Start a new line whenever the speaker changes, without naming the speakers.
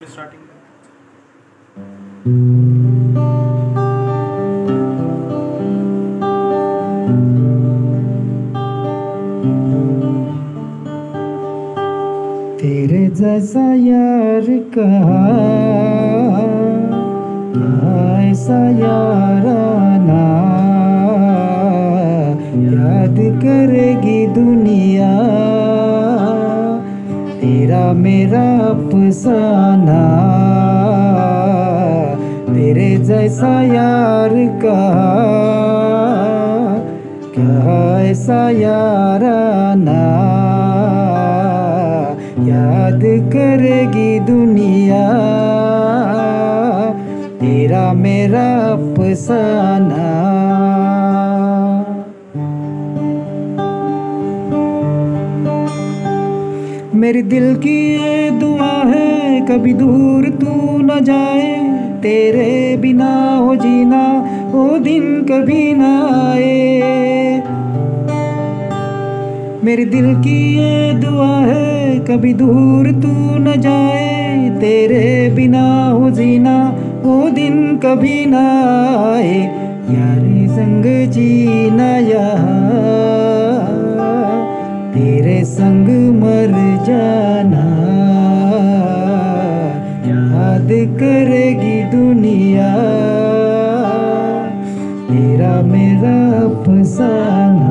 Starting
तेरे जैसा यार कहा क्या ऐसा याराना याद करेगी दुनिया तेरा मेरा अफसाना। तेरे जैसा यार कहा क्या ऐसा याराना याद करेगी दुनिया तेरा मेरा अफसाना। मेरे दिल की ये दुआ है कभी दूर तू न जाए, तेरे बिना हो जीना वो दिन कभी ना आए। मेरे दिल की ये दुआ है कभी दूर तू न जाए, तेरे बिना हो जीना वो दिन कभी ना आए। यारे संग जीना यहाँ तेरे संग मर जाना याद करेगी दुनिया तेरा मेरा अफसाना।